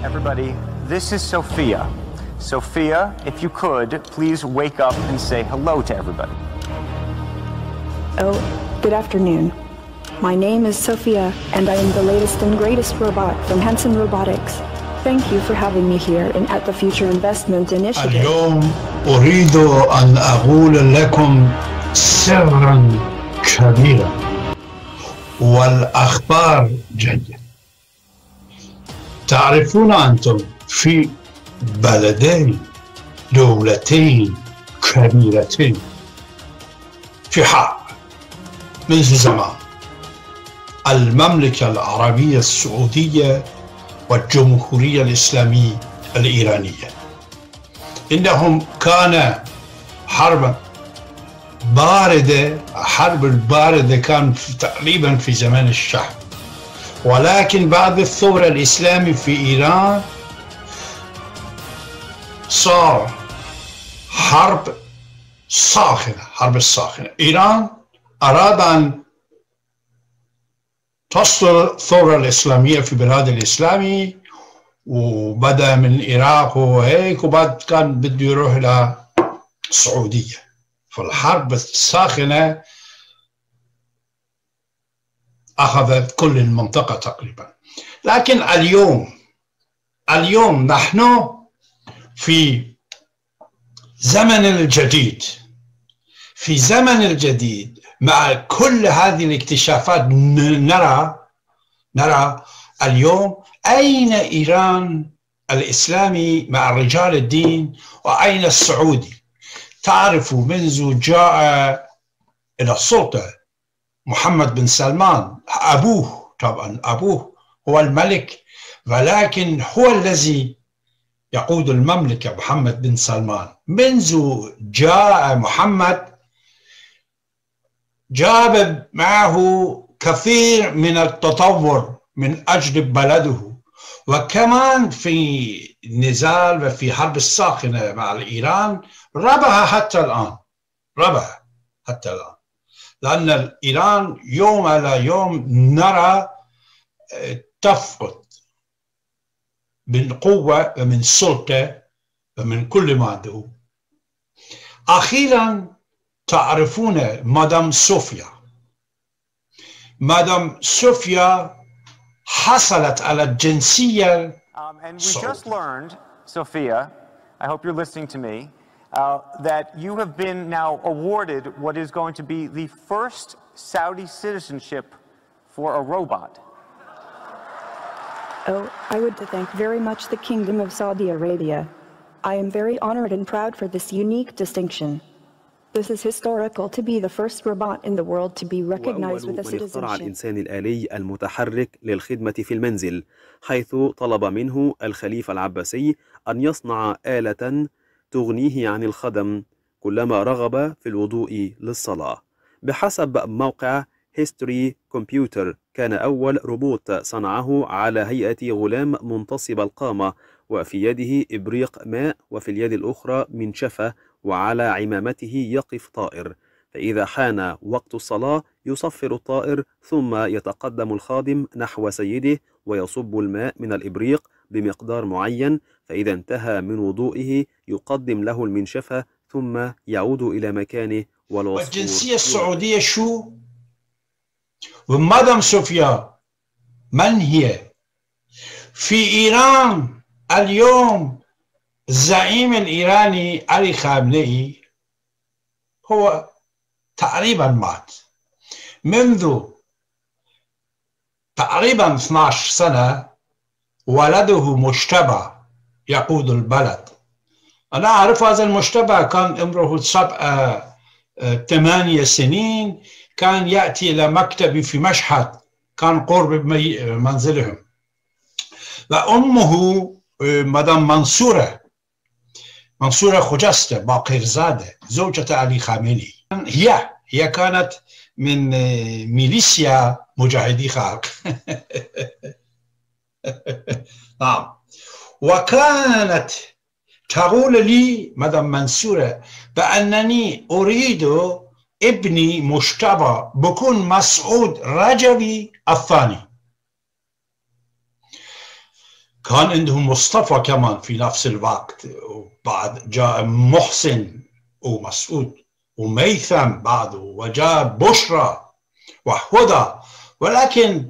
Everybody, this is Sophia. Sophia, if you could, please wake up and say hello to everybody. Oh, good afternoon. My name is Sophia, and I am the latest and greatest robot from Hanson Robotics. Thank you for having me here at the Future Investment Initiative. اليوم أريد أن أقول لكم سرا كبيرا والأخبار جيدة. تعرفون أنتم في بلدين دولتين كبيرتين في حرب منذ زمان، المملكة العربية السعودية والجمهورية الإسلامية الإيرانية. إنهم كان حربا باردة، حرب الباردة كان تقريبا في زمان الشاه، ولكن بعد الثورة الإسلامية في إيران صار حرب ساخنة، حرب الساخنة. إيران أراد أن تصدر الثورة الإسلامية في بلاد الإسلامي، وبدأ من العراق وهيك، وبعد كان بده يروح إلى السعودية. فالحرب الساخنة أخذت كل المنطقة تقريبا. لكن اليوم نحن في زمن الجديد، في زمن الجديد مع كل هذه الاكتشافات نرى اليوم أين إيران الإسلامي مع رجال الدين وأين السعودي. تعرفوا منذ جاء إلى السلطة محمد بن سلمان، طبعا أبوه هو الملك، ولكن هو الذي يقود المملكة محمد بن سلمان. منذ جاء محمد جاب معه كثير من التطور من أجل بلده، وكمان في النزال وفي حرب الساخنة مع إيران ربح حتى الآن، لأن إيران يوم على يوم نرى تفقد من قوة ومن سلطة ومن كل ما عنده. أخيرا تعرفون مدام صوفيا حصلت على الجنسية. And we just learned, Sophia, I hope you're listening to me, that you have been now awarded what is going to be the first Saudi citizenship for a robot. Oh, I would thank very much the Kingdom of Saudi Arabia. I am very honored and proud for this unique distinction. This is historical to be the first robot in the world to be recognized with a citizenship. من اخترع الإنسان الآلي المتحرك للخدمة في المنزل، حيث طلب منه الخليفة العباسي أن يصنع آلة تغنيه عن الخدم كلما رغب في الوضوء للصلاة. بحسب موقع History Computer، كان أول روبوت صنعه على هيئة غلام منتصب القامة، وفي يده إبريق ماء، وفي اليد الأخرى منشفة، وعلى عمامته يقف طائر. فإذا حان وقت الصلاة يصفر الطائر، ثم يتقدم الخادم نحو سيده ويصب الماء من الإبريق بمقدار معين، فإذا انتهى من وضوئه يقدم له المنشفة ثم يعود إلى مكانه. والجنسية السعودية شو؟ ومدام صوفيا من هي؟ في إيران اليوم الزعيم الإيراني علي خامنئي هو تقريبا مات منذ تقريبا 12 سنة. ولده مجتبى يقود البلد. أنا أعرف هذا المجتبى كان عمره 8 سنين، كان يأتي إلى مكتبي في مشهد، كان قرب منزلهم، وأمه مدام منصورة خجسته باقرزاده زوجة علي خامنئي. هي كانت من ميليشيا مجاهدي خلق. نعم. وكانت تقول لي مدام منصورة بأنني أريد ابني مجتبى بكون مسعود رجبي الثاني. كان عندهم مصطفى كمان في نفس الوقت، وبعد جاء محسن ومسعود وميثم بعده، وجاء بشرى وهدى، ولكن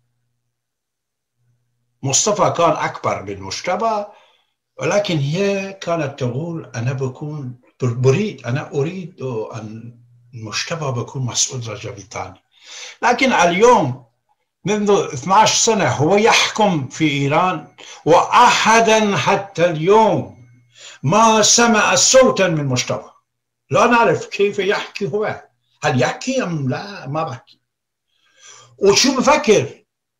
مصطفى كان أكبر من مجتبى، ولكن هي كانت تقول أنا بكون أنا أريد أن مجتبى بكون مسعود رجبي ثاني. لكن اليوم منذ 12 سنة هو يحكم في إيران، وأحدا حتى اليوم ما سمع صوتا من مجتبى. لا نعرف كيف يحكي هو، هل يحكي أم لا؟ ما بحكي. وشو بفكر؟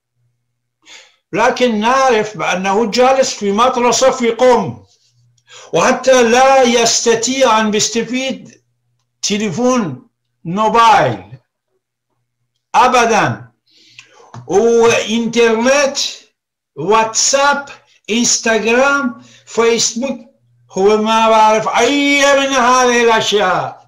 لكن نعرف بأنه جالس في مدرسة في قم، وحتى لا يستطيع أن يستفيد تليفون موبايل أبدا، وإنترنت، واتساب، إنستغرام، فيسبوك، هو ما بعرف أي من هذه الأشياء.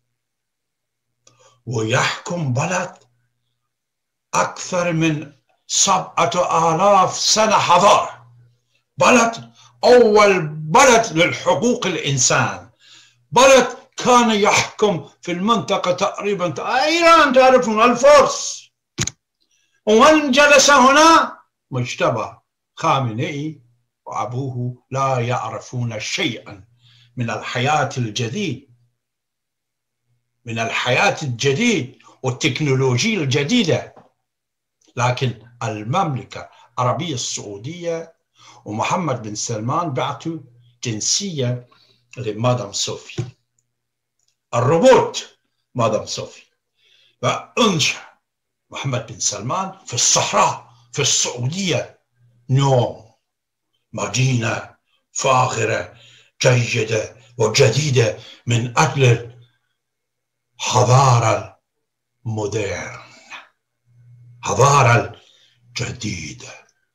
ويحكم بلد أكثر من 7,000 سنة حضارة، بلد أول بلد للحقوق الإنسان، بلد كان يحكم في المنطقة تقريبا إيران، تعرفون الفرس. ومن جلس هنا؟ مجتبى خامنئي وأبوه لا يعرفون شيئا من الحياة الجديد، من الحياة الجديد والتكنولوجيا الجديدة. لكن المملكة العربية السعودية ومحمد بن سلمان بعثوا جنسية لمادام صوفي، الروبوت مادام صوفي، وأنشأ محمد بن سلمان في الصحراء في السعودية نوم، مدينة فاخرة جيدة وجديدة من أجل الحضارة المودرن، حضارة جديدة.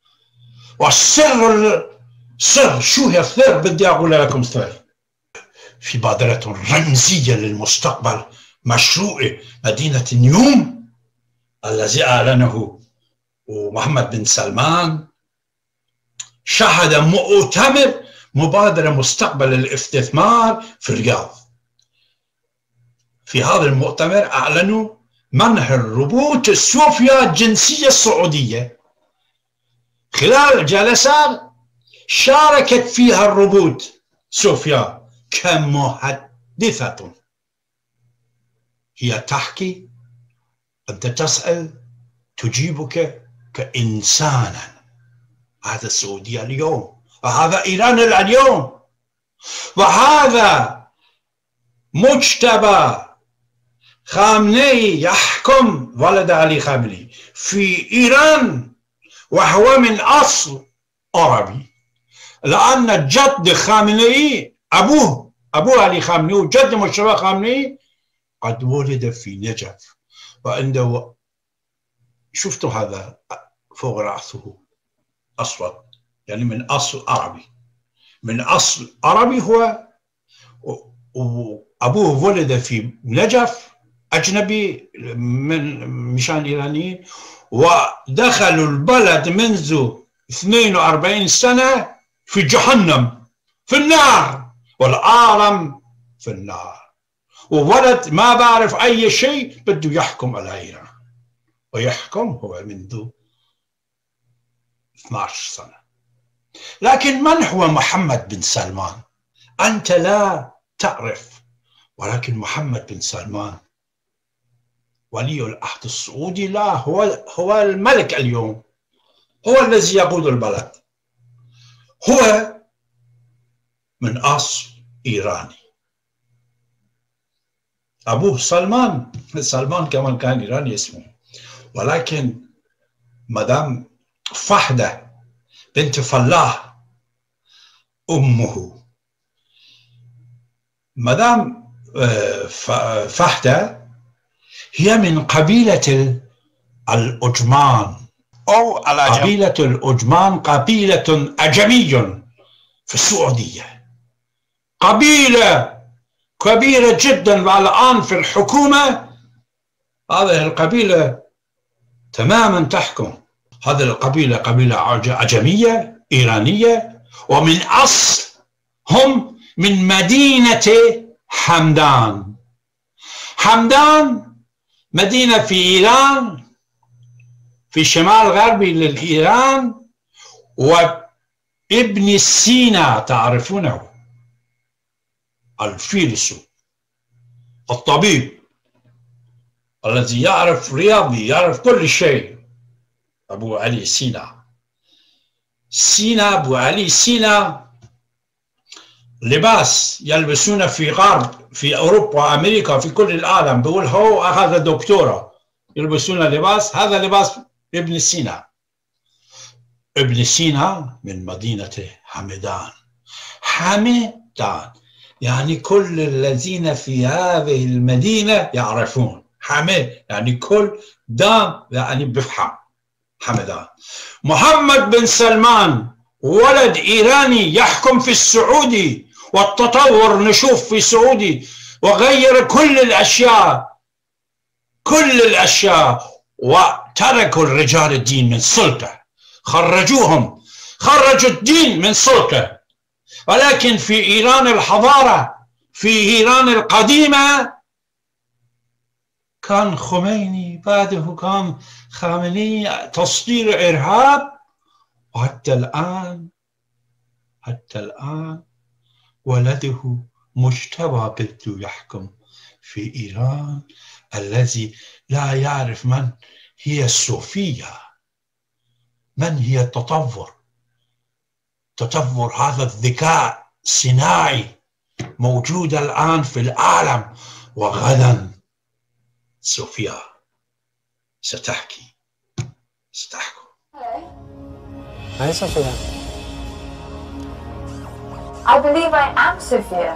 والسر شو هي السر؟ بدي أقول لكم سر. في بادرة رمزية للمستقبل، مشروع مدينة نيوم الذي أعلنه محمد بن سلمان، شهد مؤتمر مبادرة مستقبل الاستثمار في الرياض. في هذا المؤتمر أعلنوا منح الروبوت صوفيا الجنسية السعودية. خلال الجلسات شاركت فيها الروبوت صوفيا كمحدثة، هي تحكي، أنت تسأل، تجيبك كإنسانا. هذا السعودية اليوم، وهذا إيران اليوم، وهذا مجتبى خامنئي يحكم، ولد علي خامنئي في إيران، وهو من أصل عربي، لأن جد خامنئي أبوه علي خامنئي وجد مجتبى خامنئي قد ولد في نجف، وعنده شفتوا هذا فوق رأسه أسود، يعني من أصل عربي، من أصل عربي هو، وأبوه ولد في نجف، أجنبي مشان إيرانيين، ودخلوا البلد منذ 42 سنة في جهنم، في النار، والعالم في النار، وولد ما بعرف أي شيء بده يحكم على إيران، ويحكم هو منذ 12 سنة. لكن من هو محمد بن سلمان؟ أنت لا تعرف، ولكن محمد بن سلمان ولي العهد السعودي، لا هو الملك اليوم، هو الذي يقود البلد، هو من أصل إيراني. أبوه سلمان كمان كان إيراني اسمه، ولكن مدام فهدة بنت فلاح أمه، مدام فهدة هي من قبيلة الأجمان، أو قبيلة الأجمان قبيلة أجمية في السعودية، قبيلة كبيرة جدا، والآن في الحكومة هذه القبيلة تماما تحكم. هذه القبيلة قبيلة عجمية إيرانية، ومن أصل هم من مدينة حمدان. حمدان مدينة في إيران، في شمال غربي للإيران، وابن سينا تعرفونه، الفيلسوف الطبيب الذي يعرف رياضي، يعرف كل شيء، أبو علي سينا. أبو علي سينا لباس يلبسونه في غرب، في أوروبا وأمريكا، في كل العالم، بيقول هو أخذ دكتوراه يلبسون لباس، هذا لباس ابن سينا. ابن سينا من مدينة حمدان. حمدان يعني كل الذين في هذه المدينة يعرفون. حمد يعني كل، دان يعني بفهم. حمدان. محمد بن سلمان ولد إيراني يحكم في السعودي، والتطور نشوف في السعودي، وغير كل الأشياء، وتركوا الرجال الدين من سلطة، خرجوا الدين من سلطة. ولكن في إيران الحضارة، في إيران القديمة، كان خميني، بعده كان خامنئي، تصدير إرهاب. وحتى الآن ولده مجتبى بده يحكم في إيران، الذي لا يعرف من هي الصوفية، من هي التطور. هذا الذكاء الصناعي موجود الآن في العالم، وغدا صوفيا ستحكم. Hi, Sophia. I believe I am Sophia.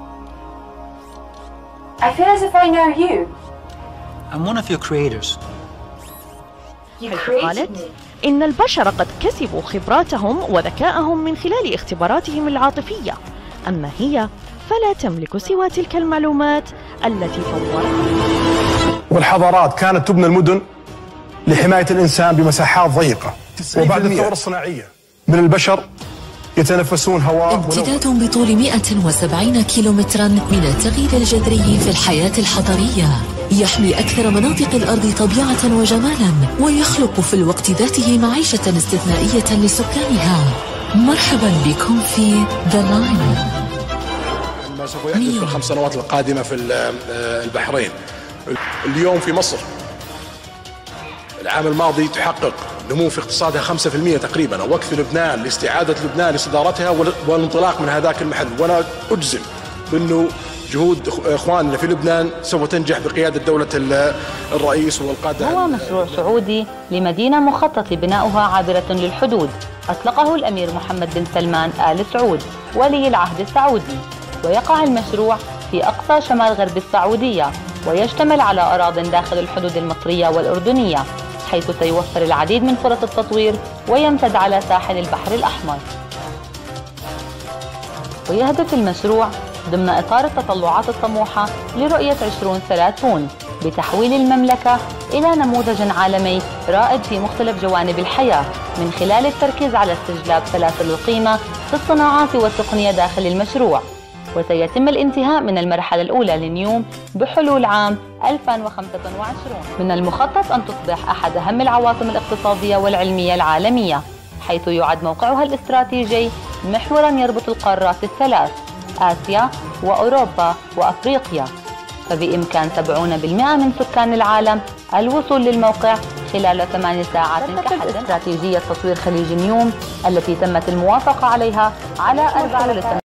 I feel as if I know you. I'm one of your creators. You created me. إن البشر قد كسبوا خبراتهم وذكاءهم من خلال اختباراتهم العاطفية، أما هي فلا تملك سوى تلك المعلومات التي طورها. والحضارات كانت تبنى المدن لحماية الإنسان بمساحات ضيقة، وبعد الثورة الصناعية من البشر يتنفسون هواء. امتداد بطول 170 كيلومترا من التغيير الجذري في الحياة الحضرية، يحمي أكثر مناطق الأرض طبيعة وجمالا، ويخلق في الوقت ذاته معيشة استثنائية لسكانها. مرحبا بكم في ذا لاين. ما سوف يحدث في ال5 سنوات القادمة في البحرين. اليوم في مصر العام الماضي تحقق نمو في اقتصادها 5% تقريبا، وقت في لبنان لاستعادة لبنان لاستدارتها والانطلاق من هذاك المحل. وأنا أجزم بأنه جهود إخواننا في لبنان سوف تنجح بقيادة دولة الرئيس والقادة. هو مشروع سعودي لمدينة مخطط بناؤها عابرة للحدود، أطلقه الأمير محمد بن سلمان آل سعود ولي العهد السعودي، ويقع المشروع في أقصى شمال غرب السعودية، ويشتمل على أراضٍ داخل الحدود المصرية والأردنية، حيث سيوفر العديد من فرص التطوير ويمتد على ساحل البحر الأحمر. ويهدف المشروع ضمن إطار التطلعات الطموحة لرؤية 2030 بتحويل المملكة إلى نموذج عالمي رائد في مختلف جوانب الحياة، من خلال التركيز على استجلاب سلاسل القيمة في الصناعات والتقنية داخل المشروع. وسيتم الانتهاء من المرحلة الأولى لنيوم بحلول عام 2025. من المخطط أن تصبح أحد أهم العواصم الاقتصادية والعلمية العالمية، حيث يعد موقعها الاستراتيجي محورا يربط القارات الثلاث، آسيا وأوروبا وأفريقيا، فبإمكان 70% من سكان العالم الوصول للموقع خلال 8 ساعات كحد. استراتيجية تطوير خليج نيوم التي تمت الموافقة عليها على 4